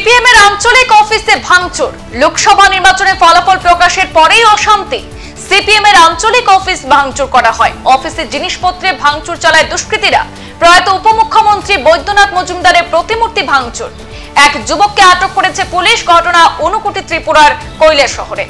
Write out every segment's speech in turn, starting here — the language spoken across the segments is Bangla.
সিপিএম এর আঞ্চলিক অফিসে ভাঙচুর। লোকসভা নির্বাচনের ফলাফল প্রকাশের পরেই অশান্তি। সিপিএম এর আঞ্চলিক অফিস ভাঙচুর করা হয়। অফিসের জিনিসপত্রে ভাঙচুর চালায় দুষ্কৃতীরা। প্রয়াত উপমুখ্যমন্ত্রী বৈদ্যনাথ মজুমদারের প্রতিমূর্তি ভাঙচুর। এক যুবককে আটক করেছে পুলিশ। ঘটনা ঊনকোটি ত্রিপুরার কৈলাসহরে।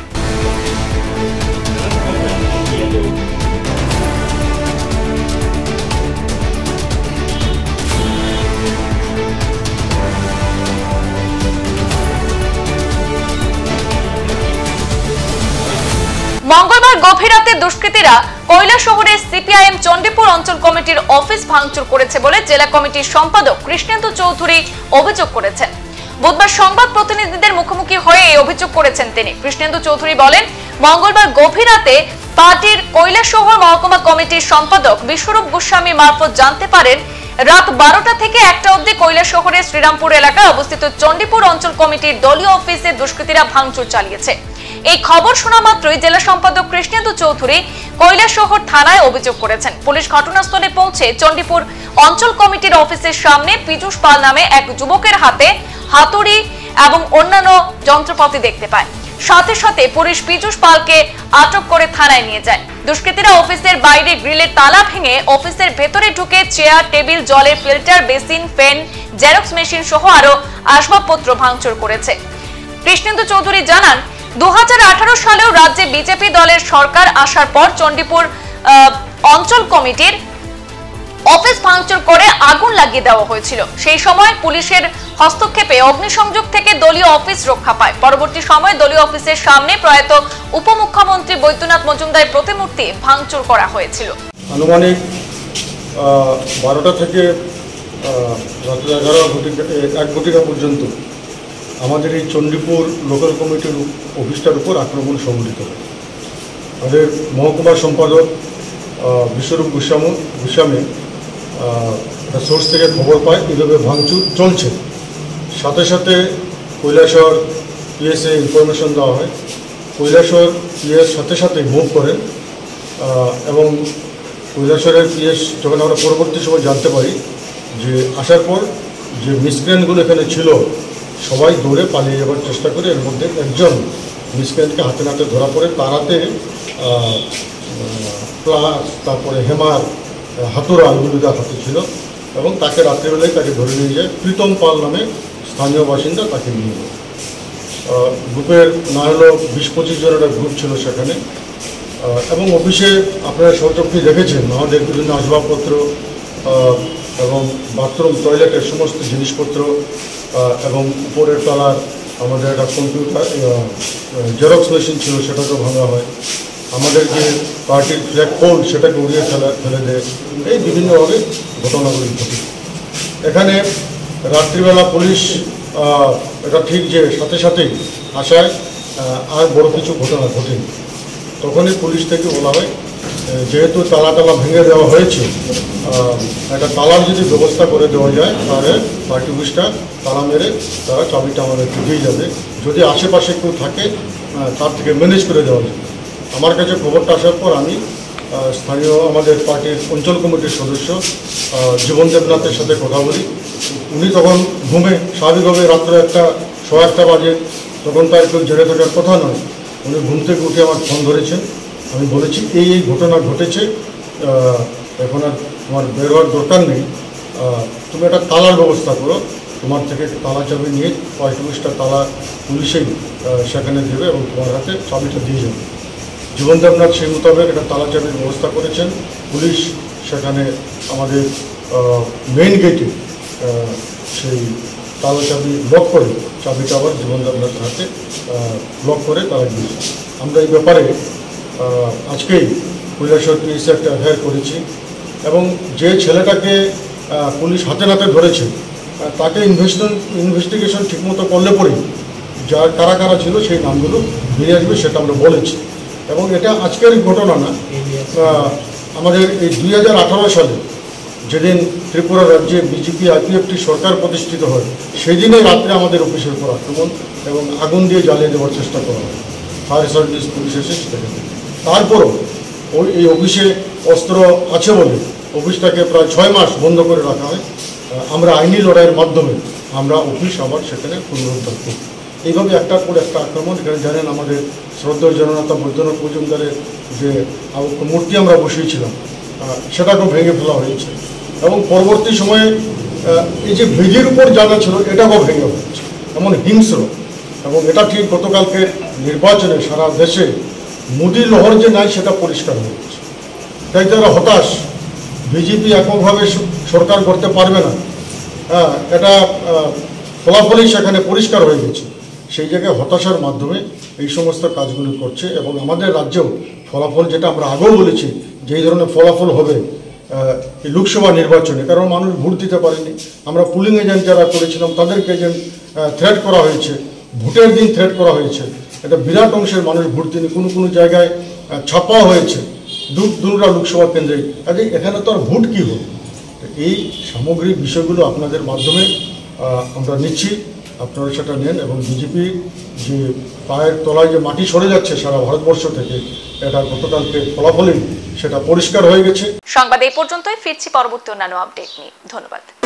মঙ্গলবার গভীর রাতে দুষ্কৃতীরা কৈলাসহরের সিপিআইএম চণ্ডীপুর অঞ্চল কমিটির অফিস ভাঙচুর করেছে বলে জেলা কমিটির সম্পাদক কৃষ্ণেন্দু চৌধুরী অভিযোগ করেছেন। বুধবার সংবাদ প্রতিনিধিদের মুখোমুখি হয়ে এই অভিযোগ করেছেন তিনি। কৃষ্ণেন্দু চৌধুরী বলেন, মঙ্গলবার গভীর রাতে পার্টির কৈলাসহর মহকুমা কমিটির সম্পাদক বিশ্বরূপ গোস্বামী মারফত জানতে পারেন রাত 12টা থেকে 1টা অবধি কৈলাসহরের শ্রীরামপুর এলাকায় অবস্থিত চণ্ডীপুর অঞ্চল কমিটির দলীয় অফিসে দুষ্কৃতীরা ভাঙচুর চালিয়েছে। এই খবর শোনা মাত্রই জেলা সম্পাদক কৃষ্ণেন্দু চৌধুরী কৈলাসহর থানায় অভিযোগ করেছেন। পুলিশ ঘটনাস্থলে পৌঁছে চণ্ডীপুর অঞ্চল কমিটির অফিসের সামনে পীযূষ পাল নামে এক যুবকের হাতে হাতুড়ি এবং অন্যান্য যন্ত্রপাতি দেখতে পায়। সাথে সাথে পুলিশ পীযূষ পালকে আটক করে থানায় নিয়ে যায়। দুষ্কৃতীরা অফিসের বাইরে গ্রিলের তালা ভেঙে অফিসের ভেতরে ঢুকে চেয়ার, টেবিল, জলের filter, basin, fan, xerox machine সহ আরো আসবাবপত্র ভাঙচুর করেছে। কৃষ্ণেন্দু চৌধুরী জানান, 2018 সালেও রাজ্যে বিজেপি দলের সরকার আসার পর চণ্ডীপুর অঞ্চল কমিটির অফিস ভাঙচুর করে আগুন লাগিয়ে দেওয়া হয়েছিল। সেই সময় পুলিশের হস্তক্ষেপে অগ্নিসংযোগ থেকে দলীয় অফিস রক্ষা পায়। পরবর্তী সময়ে দলীয় অফিসের সামনে প্রয়াত উপমুখ্যমন্ত্রী বৈদ্যনাথ মজুমদারের প্রতিমূর্তি ভাঙচুর করা হয়েছিল। আনুমানিক 12টা থেকে রাত্রি 1 পর্যন্ত আমাদের এই চণ্ডীপুর লোকাল কমিটির অফিসটার উপর আক্রমণ সংঘটিত হয়। আমাদের মহকুমা সম্পাদক বিশ্বরূপ গোস্বামী সোর্স থেকে খবর পায় এভাবে ভাঙচুর চলছে। সাথে সাথে কৈলাসহর পিএসএ ইনফরমেশন দেওয়া হয়। কৈলাসহর পিএস সাথে সাথে মুভ করেন এবং কৈলাসহরের পিএস যখন আমরা পরবর্তী সময় জানতে পারি যে আসার পর যে মিসক্রিয়েন্টগুলো এখানে ছিল সবাই দৌড়ে পালিয়ে যাওয়ার চেষ্টা করে। এর মধ্যে একজন মিসক্রিয়েন্টকে হাতে নাতে ধরা পড়ে। তার হাতে প্লাস, তারপরে হেমার, হাতুড়া এগুলো হাতে ছিল এবং তাকে রাত্রিবেলায় তাকে ধরে নিয়ে যায়। প্রীতম পাল নামে স্থানীয় বাসিন্দা তাকে নিয়ে যায়। গ্রুপের না হলো 20-25 জনের একটা গ্রুপ ছিল সেখানে। এবং অফিসে আপনারা সচক্ষে দেখেছেন আমাদের বিভিন্ন আসবাবপত্র এবং বাথরুম, টয়লেটের সমস্ত জিনিসপত্র এবং উপরের তলার আমাদের একটা কম্পিউটার জেরক্স মেশিন ছিল সেটাকেও ভাঙা হয়। আমাদের যে পার্টির ফ্ল্যাগ পোল সেটাকে উড়িয়ে ফেলে দেয়। এই বিভিন্নভাবে ঘটনাগুলি ঘটে। এখানে রাত্রিবেলা পুলিশ এটা ঠিক যে সাথে সাথেই আসায় আর বড় কিছু ঘটনা ঘটেনি। তখনই পুলিশ থেকে বলা হয় যেহেতু তালা ভেঙে দেওয়া হয়েছে, একটা তালার যদি ব্যবস্থা করে দেওয়া যায় তাহলে পার্টি অফিসটা তালা মেরে তারা চাবিটা আমাদেরকে দিয়ে যাবে। যদি আশেপাশে কেউ থাকে তার থেকে ম্যানেজ করে দেওয়া যাবে। আমার কাছে খবরটা আসার পর আমি স্থানীয় আমাদের পার্টির অঞ্চল কমিটির সদস্য জীবন দেবনাথের সাথে কথা বলি। উনি তখন ঘুমে স্বাভাবিকভাবে রাত্রে 1:15 বাজে, তখন তার কেউ জেনে থাকার কথা নয়। উনি ঘুম থেকে উঠে আমার ফোন ধরেছেন। আমি বলেছি এই ঘটনা ঘটেছে, এখন আর তোমার বের হওয়ার দরকার নেই, তুমি একটা তালার ব্যবস্থা করো। তোমার থেকে তালা চাবি নিয়ে পার্টি অফিসটা তালা পুলিশেই সেখানে দেবে এবং তোমার হাতে চাবিটা দিয়ে যাবে। জীবন দেবনাথ সেই মোতাবেক একটা তালা চাবির ব্যবস্থা করেছেন। পুলিশ সেখানে আমাদের মেইন গেটে সেই তালা চাবি লক করে চাবিটা আবার জীবন দেবনাথের হাতে লক করে তারা দিয়েছে। আমরা এই ব্যাপারে আজকেই কৈলাসহর পিএসে একটা এফআইআর করেছি এবং যে ছেলেটাকে পুলিশ হাতে নাতে ধরেছে তাকে ইনভেস্টিগেশন ঠিকমতো করলে পরেই যা কারা কারা ছিল সেই নামগুলো বেরিয়ে আসবে, সেটা আমরা বলেছি। এবং এটা আজকের ঘটনা না, আমাদের এই 2018 সালে যেদিন ত্রিপুরা রাজ্যে বিজেপি আইপিএফটি সরকার প্রতিষ্ঠিত হয় সেই দিনেই রাত্রে আমাদের অফিসের উপর আক্রমণ এবং আগুন দিয়ে জ্বালিয়ে দেওয়ার চেষ্টা করা হয়। ফায়ার সার্ভিস, পুলিশ এসে সেটাকে তারপরও এই অফিসে অস্ত্র আছে বলে অফিসটাকে প্রায় 6 মাস বন্ধ করে রাখা হয়। আমরা আইনি লড়াইয়ের মাধ্যমে আমরা অফিস আবার সেখানে পুনরুদ্ধার করি। এইভাবে একটার পর একটা আক্রমণ। এখানে জানেন আমাদের শ্রদ্ধেয় জননেতা বৈদ্যনাথ মজুমদারের যে মূর্তি আমরা বসিয়েছিলাম সেটাকেও ভেঙে ফেলা হয়েছে এবং পরবর্তী সময়ে এই যে ভেজির উপর জানা ছিল এটাকেও ভেঙে হয়েছে, এমন হিংস্র। এবং এটা ঠিক গতকালকে নির্বাচনে সারা দেশে মোদী লহর যে নাই সেটা পরিষ্কার হয়ে গেছে। তাই তারা হতাশ, বিজেপি এককভাবে সরকার করতে পারবে না, এটা ফলাফলই সেখানে পরিষ্কার হয়ে গেছে। সেই জায়গায় হতাশার মাধ্যমে এই সমস্ত কাজগুলি করছে এবং আমাদের রাজ্যেও ফলাফল যেটা আমরা আগেও বলেছি যে এই ধরনের ফলাফল হবে লোকসভা নির্বাচনে, কারণ মানুষ ভোট দিতে পারেনি। আমরা পুলিং এজেন্ট যারা করেছিলাম তাদেরকে এজেন্ট থ্রেট করা হয়েছে, ভোটের দিন থ্রেট করা হয়েছে। এটা বিরাট অংশের মানুষ ভোট দিনে কোনো জায়গায় ছাপা হয়েছে দুটা লোকসভা কেন্দ্রে। কাজে এখানে তো আর ভোট কী হবে? এই সামগ্রিক বিষয়গুলো আপনাদের মাধ্যমে আমরা নিচ্ছি, আপনারা সেটা নেন এবং বিজেপি যে পায়ের তলায় যে মাটি সরে যাচ্ছে সারা ভারতবর্ষ থেকে, এটা গতকালকে ফলাফলই সেটা পরিষ্কার হয়ে গেছে। সংবাদ এই পর্যন্তই, ফিরছি পরবর্তী অন্যান্য আপডেট নিয়ে। ধন্যবাদ।